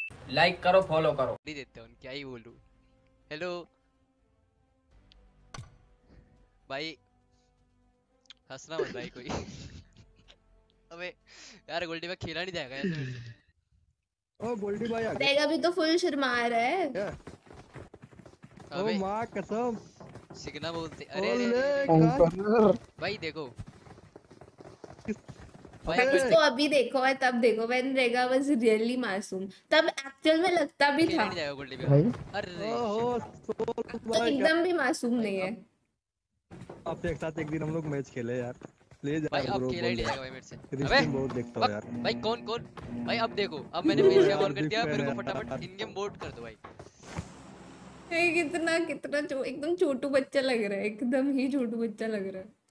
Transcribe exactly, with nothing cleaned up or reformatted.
Like करो follow करो। नहीं देते उन क्या ही बोलूं। हेलो भाई हंसना मत भाई कोई। अबे यार गोल्डी में खेला नहीं जाएगा यार मेरे से। ओ गोल्डी भाई आ गए रेगा भी तो फुल शर्मा रहा है। क्या? ओ अबे माँ कसम। सिग्ना बोलते अरे अरे ओले अरे कहाँ? भाई देखो भाई मैं अबे, इसको अभी देखो है तब देखो व्हेन रेगा वाज रियली मासूम तब एक्चुअल में लगता भी खेला था। नहीं जाएगा गोल्डी में। भाई अरे ओहो shit। सोल तो भाई क्या? एकदम भी मासूम भाई नहीं है। अब आपसे एक साथ एक दिन हम लोग मैच खेले यार, प्लीज भाई यार अब ब्रो खेला ही बोल नहीं दे। जाएगा भाई मेरे से। तेरी अबे स्ट्रीम बहुत देखता हूँ बक यार। भाई कौन कौन भाई अब देखो अब मैंने ब्रो फेस कैम यार ऑन कर बिग दिया फैन मेरे है को फटाफट यार। इन गेम वोट कर दो भाई। ये कितना कितना चो, एकदम छोटू बच्चा लग रहा है एकदम ही छोटू बच्चा लग रहा है।